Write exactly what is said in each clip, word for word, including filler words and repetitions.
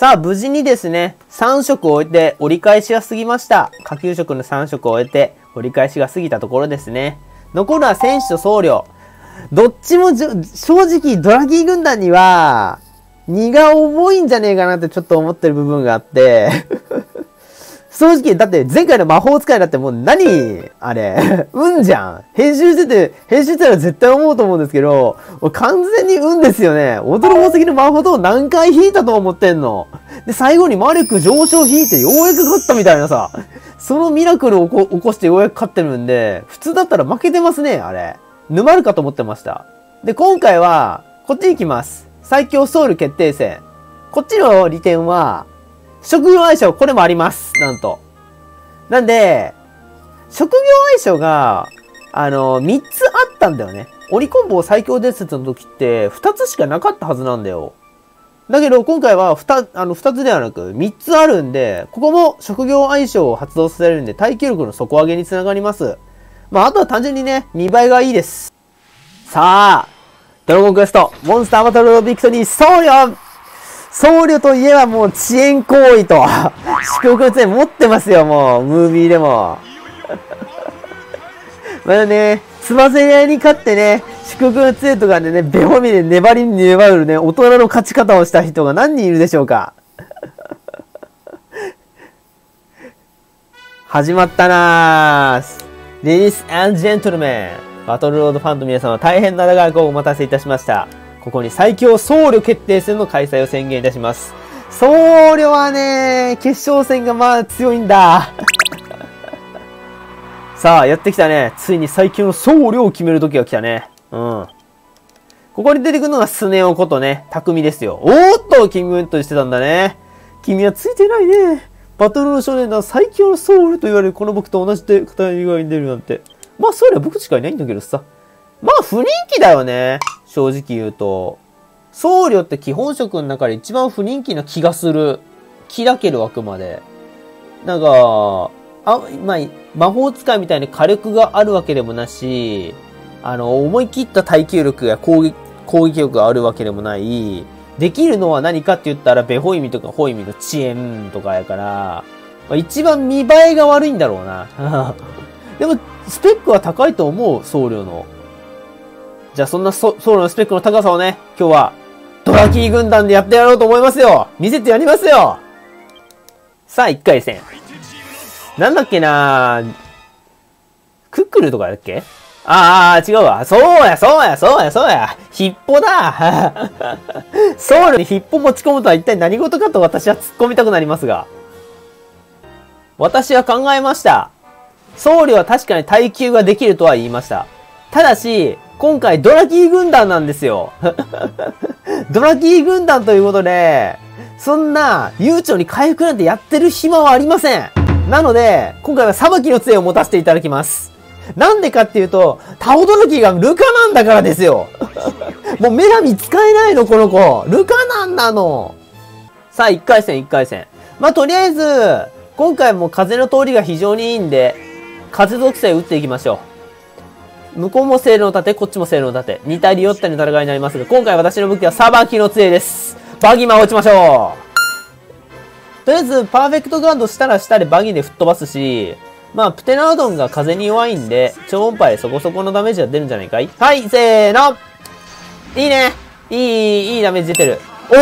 さあ、無事にですね、さん色を終えて折り返しが過ぎました。下級色のさん色を終えて折り返しが過ぎたところですね。残るは戦士と僧侶。どっちもじょ正直ドラギー軍団には荷が重いんじゃねえかなってちょっと思ってる部分があって、正直、だって前回の魔法使いだってもう何あれ運じゃん。編集してて、編集したら絶対思うと思うんですけど、完全に運ですよね。驚宝石の魔法を何回引いたと思ってんの。で、最後に魔力上昇引いてようやく勝ったみたいなさ、そのミラクルを起こしてようやく勝ってるんで、普通だったら負けてますね、あれ。沼るかと思ってました。で、今回は、こっちに行きます。最強ソウル決定戦。こっちの利点は、職業相性、これもあります。なんと。なんで、職業相性が、あの、みっつあったんだよね。鬼コンボ最強伝説の時って、ふたつしかなかったはずなんだよ。だけど、今回はふた、あの、ふたつではなく、みっつあるんで、ここも職業相性を発動させるんで、耐久力の底上げにつながります。まあ、あとは単純にね、見栄えがいいです。さあ、ドラゴンクエスト、モンスターバトルビクトリー、僧侶僧侶といえばもう遅延行為と、祝福の杖持ってますよ、もう、ムービーでも。まだね、つませり合いに勝ってね、祝福の杖とかでね、ベホミで粘りに粘るね、大人の勝ち方をした人が何人いるでしょうか。始まったなー。Ladies and gentlemen、バトルロードファンの皆様、大変な長くお待たせいたしました。ここに最強僧侶決定戦の開催を宣言いたします。僧侶はね、決勝戦がまあ強いんだ。さあ、やってきたね。ついに最強の僧侶を決める時が来たね。うん。ここに出てくるのがスネ夫ことね、匠ですよ。おーっと、君ウントしてたんだね。君はついてないね。バトルの少年団最強の僧侶と言われるこの僕と同じで語りがに出るなんて。まあ、僧侶は僕しかいないんだけどさ。まあ、不人気だよね。正直言うと。僧侶って基本色の中で一番不人気な気がする。気だけどあくまで。なんか、あ、まあ、魔法使いみたいに火力があるわけでもなし、あの、思い切った耐久力や攻撃、攻撃力があるわけでもない。できるのは何かって言ったら、ベホイミとかホイミの遅延とかやから、まあ、一番見栄えが悪いんだろうな。でも、スペックは高いと思う、僧侶の。じゃあそんなソ僧侶のスペックの高さをね、今日はドラキー軍団でやってやろうと思いますよ。見せてやりますよ。さあ、いっかい戦。なんだっけなクックルとかだっけ。ああ、違うわ。そうや、そうや、そうや、そうや。ヒッポだ。僧侶にヒッポ持ち込むとは一体何事かと私は突っ込みたくなりますが。私は考えました。僧侶は確かに耐久ができるとは言いました。ただし、今回ドラキー軍団なんですよ。ドラキー軍団ということで、そんな悠長に回復なんてやってる暇はありません。なので、今回は裁きの杖を持たせていただきます。なんでかっていうと、タオドラキーがルカなんだからですよ。もう女神使えないの、この子。ルカなんなの。さあ、いっかい戦、いっかい戦。まあ、とりあえず、今回も風の通りが非常にいいんで、風属性打っていきましょう。向こうもセールの盾、こっちもセールの盾。似たり寄ったりの戦いになりますが、今回私の武器は裁きの杖です。バギマを打ちましょう。とりあえず、パーフェクトガードしたら下でバギで吹っ飛ばすし、まあ、プテナードンが風に弱いんで、超音波でそこそこのダメージが出るんじゃないかい。はい、せーの。いいね。いい、いいダメージ出てる。お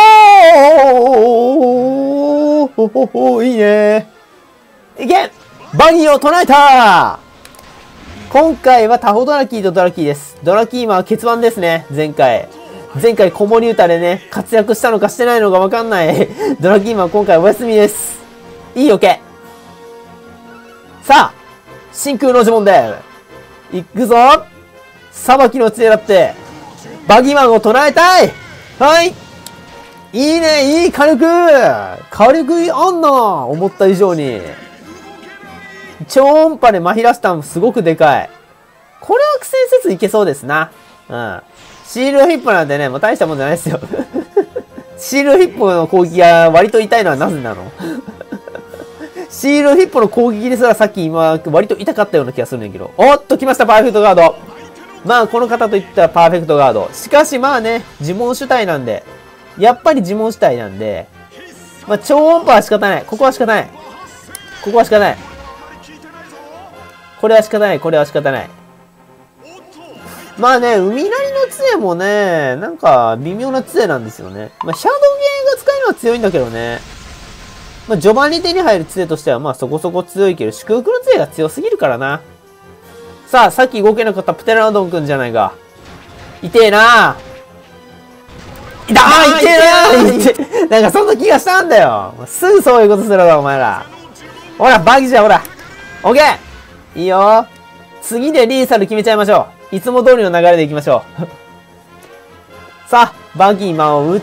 ーおーおーいいね。いけバギを唱えた。今回はタホドラキーとドラキーです。ドラキーマンは欠番ですね。前回。前回子守歌でね、活躍したのかしてないのかわかんない。ドラキーマンは今回お休みです。いいオケ。さあ、真空の呪文で、いくぞ。裁きの杖だって、バギマンを唱えたい。はい。いいね、いい火力。火力あんな。思った以上に。超音波でマヒラスタンもすごくでかい。これは苦戦せずいけそうですな。うん。シールドヒップなんてね、もう大したもんじゃないですよ。シールドヒップの攻撃が割と痛いのはなぜなのシールドヒップの攻撃ですらさっき今、割と痛かったような気がするんだけど。おっと、来ました、パーフェクトガード。まあ、この方といったらパーフェクトガード。しかしまあね、呪文主体なんで、やっぱり呪文主体なんで、 まあ、超音波は仕方ない。ここは仕方ない。ここは仕方ない。これは仕方ない。これは仕方ない。まあね、海なりの杖もね、なんか微妙な杖なんですよね。まあ、シャドウゲーが使えるのは強いんだけどね。まあ、序盤に手に入る杖としてはまあそこそこ強いけど、祝福の杖が強すぎるからな。さあ、さっき動けなかったプテラノドンくんじゃないか。痛えなぁ。痛ー痛えなーなんかそんな気がしたんだよ。すぐそういうことするわ、お前ら。ほら、バギじゃん、ほら。オッケーいいよ。次でリーサル決めちゃいましょう。いつも通りの流れでいきましょう。さあ、バギーマンを打って、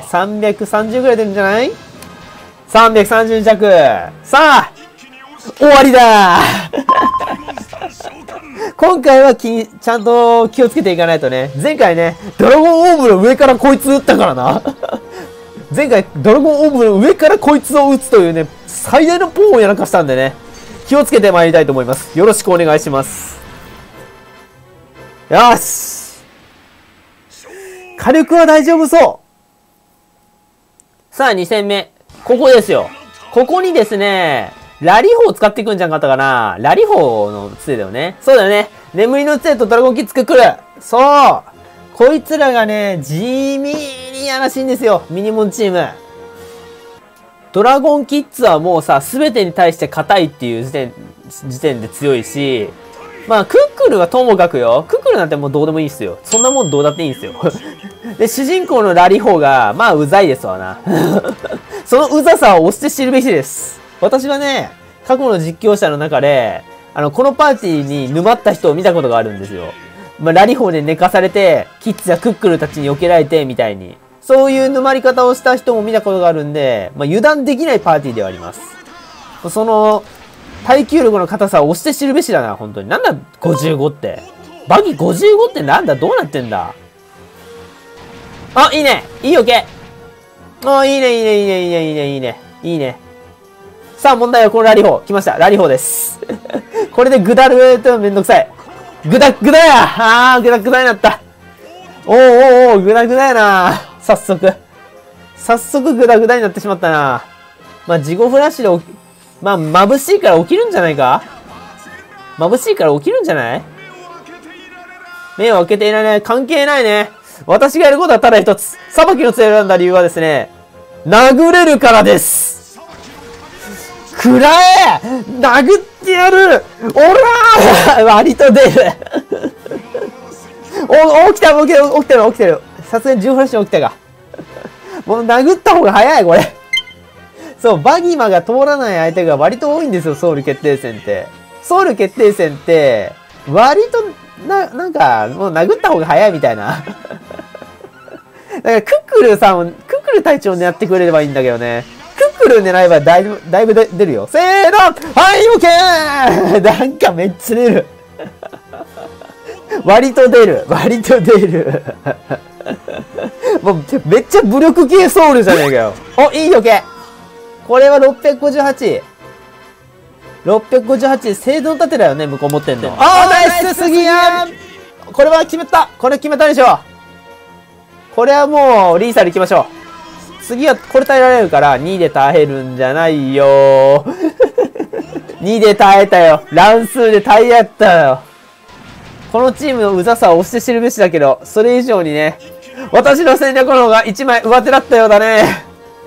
さんびゃくさんじゅうぐらい出るんじゃない ?さんびゃくさんじゅう 弱。さあ、終わりだ今回はきちゃんと気をつけていかないとね。前回ね、ドラゴンオーブの上からこいつ撃ったからな。前回、ドラゴンオーブの上からこいつを撃つというね、最大のポンをやらかしたんでね。気をつけて参りたいと思います。よろしくお願いします。よし火力は大丈夫そう。さあ、に戦目。ここですよ。ここにですね、ラリホを使っていくんじゃなかったかな。ラリホの杖だよね。そうだよね。眠りの杖とドラゴンキッズが来る。そう。こいつらがね、地味にやらしいんですよ。ミニモンチーム。ドラゴンキッズはもうさ、すべてに対して硬いっていう時点、時点で強いし、まあ、クックルはともかくよ。クックルなんてもうどうでもいいっすよ。そんなもんどうだっていいんすよ。で、主人公のラリホが、まあ、うざいですわな。そのうざさを押して知るべしです。私はね、過去の実況者の中で、あの、このパーティーに沼った人を見たことがあるんですよ。まあ、ラリホで寝かされて、キッズやクックルたちに避けられて、みたいに。そういう沼り方をした人も見たことがあるんで、まあ、油断できないパーティーではあります。その、耐久力の硬さを押して知るべしだな、本当に。なんだ、ごじゅうごって。バギごじゅうごってなんだ、どうなってんだ。あ、いいね。いいオッケー。あ、いいね、いいね、いいね、いいね、いいね、いいね。いいね。さあ、問題はこのラリホ。来ました。ラリホです。これでグダルとめんどくさい。グダグダやあー、グダグダになった。おーおーおー、グダグダやな早速。早速グダグダになってしまったな。まあ、事後フラッシュで起き、まあ、眩しいから起きるんじゃないか眩しいから起きるんじゃない目を開けていられない。関係ないね。私がやることはただ一つ。裁きの杖を選んだ理由はですね、殴れるからです。くらえ殴ってやるおらー割と出るお、起きた起きてる起きてる起きてる。さすがにじゅうフラッシュ起きたか。もう殴った方が早いこれ。そう、バギマが通らない相手が割と多いんですよ、ソウル決定戦って。ソウル決定戦って、割と、な、なんか、もう殴った方が早いみたいな。だからクックルさんを、クックル隊長を狙ってくれればいいんだけどね。クックル狙えばだいぶ、だいぶ出るよ。せーのはい、オッケーなんかめっちゃ出る。割と出る。割と出る。もう、めっちゃ武力系ソウルじゃねえかよ。お、いいよ、オッケー。これはろっぴゃくごじゅうはち。ろっぴゃくごじゅうはち、生存盾だよね、向こう持ってんの。あー、ナイスすぎやーこれは決めたこれ決めたでしょこれはもう、リーサル行きましょう。次は、これ耐えられるから、にで耐えるんじゃないよー。にで耐えたよ。乱数で耐えやったよ。このチームのうざさを押して知るべしだけど、それ以上にね、私の戦略の方がいちまい上手だったようだね。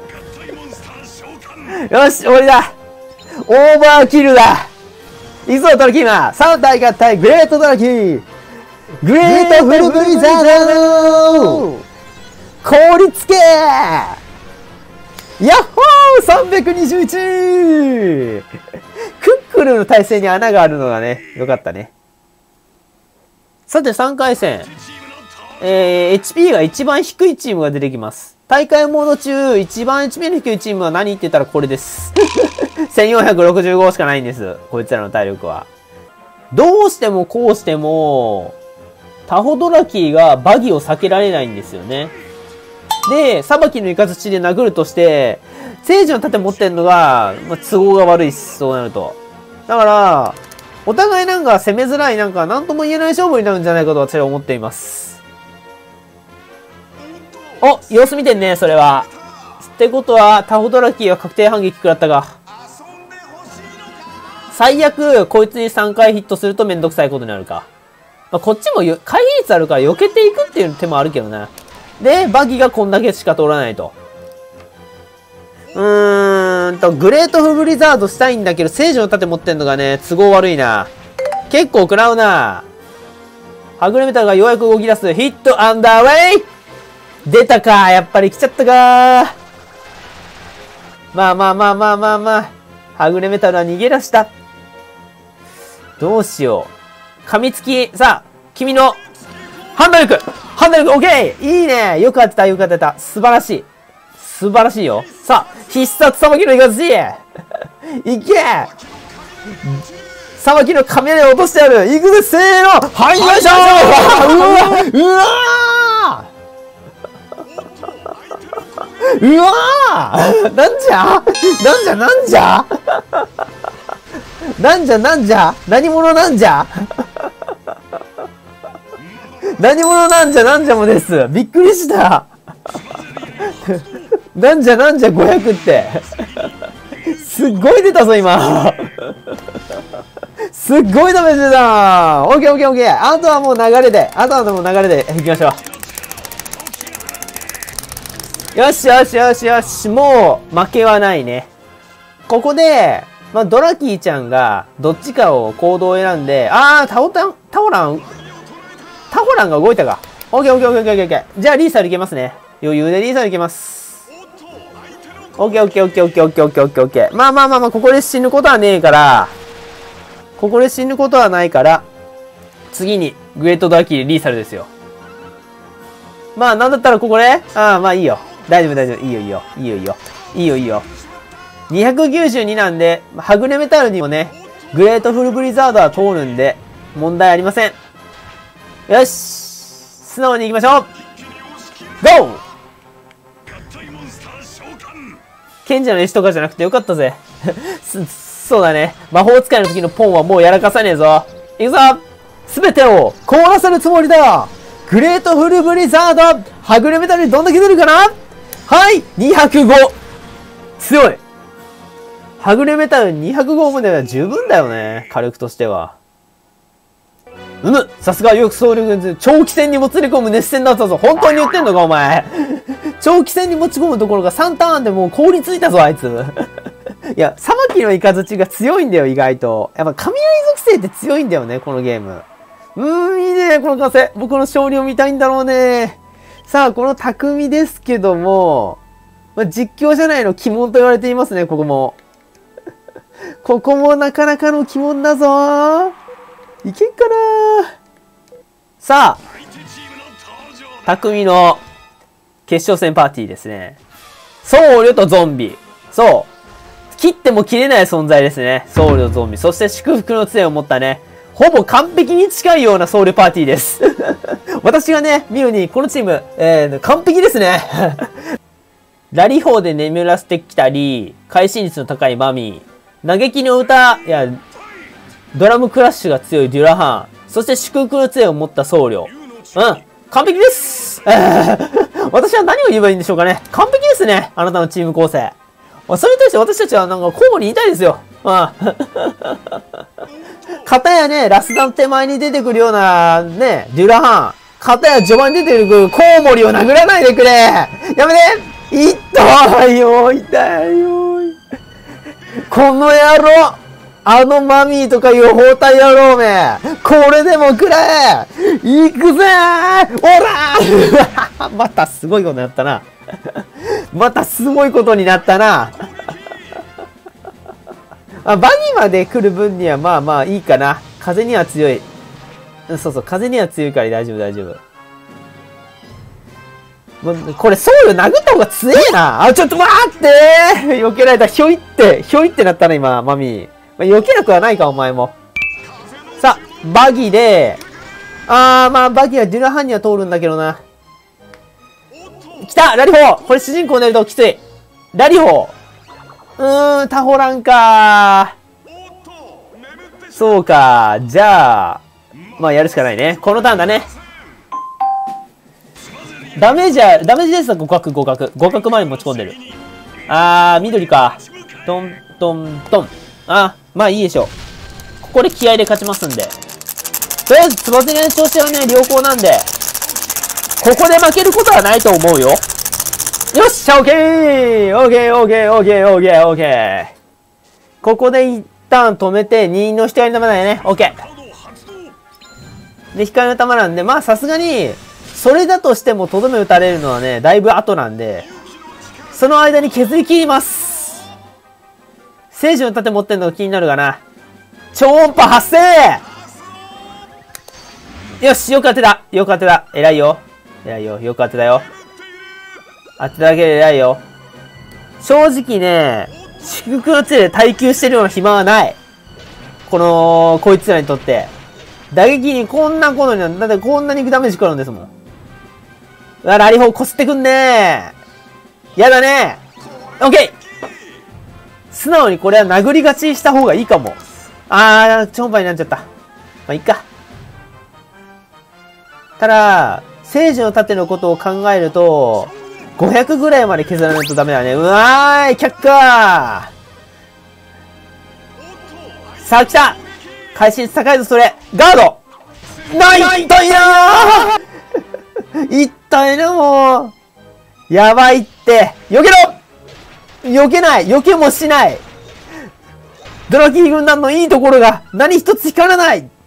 よし、終わりだ。オーバーキルだ。いくぞ、トラキーマン。さん体合体、グレートトラキー。グレートフルブリザード凍りつけヤッホー !さんびゃくにじゅういち クックルの体勢に穴があるのがね、よかったね。さて、さんかい戦。えー、エイチピー が一番低いチームが出てきます。大会モード中、一番 エイチピー の低いチームは何って言ったらこれです。せんよんひゃくろくじゅうごしかないんです。こいつらの体力は。どうしてもこうしても、タホドラキーがバギを避けられないんですよね。で、裁きのイカズチで殴るとして、聖樹の盾持ってんのが、まあ、都合が悪いっす、そうなると。だから、お互いなんか攻めづらい、なんか何とも言えない勝負になるんじゃないかと私は思っています。お、様子見てんね、それは。 ってことは、タホドラキーは確定反撃食らったが。最悪、こいつにさんかいヒットするとめんどくさいことになるか。まあ、こっちも回避率あるから避けていくっていう手もあるけどね。で、バギがこんだけしか通らないと。うーんと、グレートフブリザードしたいんだけど、聖女の盾持ってんのがね、都合悪いな。結構食らうな。はぐれメタルがようやく動き出す。ヒットアンダーウェイ出たか。やっぱり来ちゃったか。まあまあまあまあまあまあ。はぐれメタルは逃げ出した。どうしよう。噛みつき。さあ、君の判断力判断力オッケーいいねよく当てたよく当てた。素晴らしい。素晴らしいよ。さあ、必殺さばきのいかずしいけさばきの雷を落としてやるいくぜせーのはいよいしょーうわうわうわなんじゃなんじゃなんじゃなんじゃなんじゃ何者なんじゃ何者なんじゃなんじゃもです。びっくりした。なんじゃなんじゃごひゃくって。すっごい出たぞ今。すっごいダメージだ。オッケーオッケーオッケー。あとはもう流れで。あとはもう流れでいきましょう。よしよしよしよし。もう負けはないね。ここで、まあ、ドラキーちゃんがどっちかを行動を選んで、あー、タオタン、タオラン、タホランが動いたか。オッケーオッケーオッケーオッケーオッケー。じゃあリーサルいけますね。余裕でリーサルいけます。オッケーオッケーオッケーオッケーオッケーオッケーオッケーオッケー。まあまあまあまあ、ここで死ぬことはねえから、ここで死ぬことはないから、次にグレートドラキーリーサルですよ。まあなんだったらここで、ああまあいいよ。大丈夫大丈夫。いいよいいよ。いいよいいよ。いいよいいよ。にひゃくきゅうじゅうになんで、はぐれメタルにもね、グレートフルブリザードは通るんで、問題ありません。よし素直に行きましょうゴー賢者の石とかじゃなくてよかったぜ。そうだね。魔法使いの時のポンはもうやらかさねえぞ。いくぞすべてを凍らせるつもりだグレートフルブリザードはぐれメタルにどんだけ出るかなはいにひゃくご強いはぐれメタルにひゃくごまでは十分だよね。火力としては。うむさすがよく総力軍図長期戦にもつれ込む熱戦だったぞ。本当に言ってんのかお前長期戦に持ち込むところがさんターンでもう凍りついたぞあいついやさばきのイカズチが強いんだよ意外と。やっぱ雷属性って強いんだよねこのゲーム。うーんいいねこの完成。僕の勝利を見たいんだろうね。さあこの匠ですけども、まあ、実況じゃないの鬼門と言われていますねここもここもなかなかの鬼門だぞー。いけんかなー。さあ、匠の決勝戦パーティーですね。僧侶とゾンビ。そう。切っても切れない存在ですね。僧侶とゾンビ。そして祝福の杖を持ったね、ほぼ完璧に近いような僧侶パーティーです。私がね、見るに、このチーム、えー、完璧ですね。ラリ砲で眠らせてきたり、会心率の高いマミー。嘆きの歌、いや、ドラムクラッシュが強いデュラハン。そして祝福の杖を持った僧侶。うん。完璧です私は何を言えばいいんでしょうかね。完璧ですね。あなたのチーム構成。それに対して私たちはなんか交互に言いたいですよ。うん。片やね、ラスダン手前に出てくるような、ね、デュラハン。片や序盤に出てくるコウモリを殴らないでくれやめて痛いよ痛いよこの野郎あのマミーとかいう包帯野郎めこれでもくれ行くぜーおらまたすごいことになったな。またすごいことになったな。あ、バギまで来る分にはまあまあいいかな。風には強い。そうそう、風には強いから大丈夫大丈夫。もうこれ、僧侶殴った方が強えな。あ、ちょっと待ってー避けられた。ひょいって、ひょいってなったな、今、マミー。まあ、避けなくはないか、お前も。さあ、バギで、あー、まあ、バギはデュラハンには通るんだけどな。来たラリホーこれ主人公になるときつい。ラリホーうーん、タホランかー。そうか。じゃあ、まあ、やるしかないね。このターンだね。ダメージは、ダメージですは互角、互角。互角まで持ち込んでる。 あー、緑か。トントントン。あ、まあいいでしょう。ここで気合で勝ちますんで。とりあえず、つばぜりの調子はね、良好なんで、ここで負けることはないと思うよ。よっしゃ、オッケーオッケーオッケーオッケーオッケーオッケー。ここで一旦止めて、にの光の玉だよね。オッケー。で、光の玉なんで、まあさすがに、それだとしてもとどめ打たれるのはね、だいぶ後なんで、その間に削り切ります。聖樹の盾持ってんのが気になるかな。超音波発生。よし、よく当てた。よく当てた。偉いよ。偉いよ。よく当てたよ。当てただけで偉いよ。正直ね、祝福の地で耐久してるような暇はない。この、こいつらにとって。打撃にこんなことになる。だってこんなにダメージ食らうんですもん。うわ、ラリホーこすってくんねー。やだねー。オッケー。素直にこれは殴り勝ちした方がいいかも。あー、超音波になっちゃった。まあ、いっか。ただ、聖樹の盾のことを考えると、ごひゃくぐらいまで削らないとダメだね。うわーい、却下ー。さあ、来た。会心高いぞ、それ。ガード。ない痛いなー痛いな、もう。やばいって。避けろ避けない避けもしないドラキー軍団のいいところが何一つ光らないうー、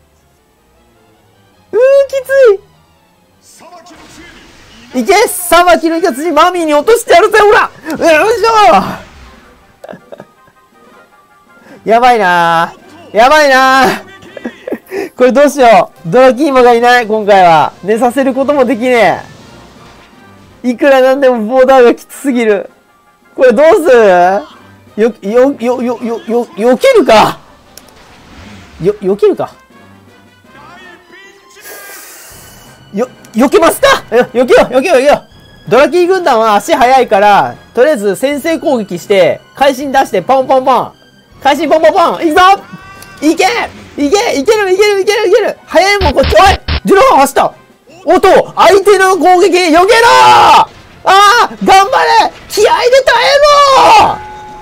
きついいけさばきのやつにマミーに落としてやるぜ、ほらよいしょやばいなーやばいなーこれどうしよう。ドラキーマがいない、今回は。寝させることもできねえ。いくらなんでもボーダーがきつすぎる。これどうする？よ、よ、よ、よ、よ、よ、よけるかよ、よけるかよ、よけますかよ、よけよう、よけよう、よけよう。ドラキー軍団は足速いから、とりあえず先制攻撃して、会心出して、ポンポンポン。会心ポンポンポン。いくぞいけいけいけるいけるいけるいける早いもん、こっち。おいジュロー走ったおっと相手の攻撃、避けろああ頑張れ気合で耐えろ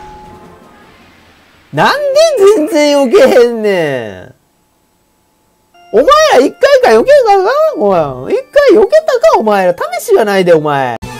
なんで全然避けへんねん。お前ら一回か避けたかおい。一回避けたかお前ら。試しがないでお前。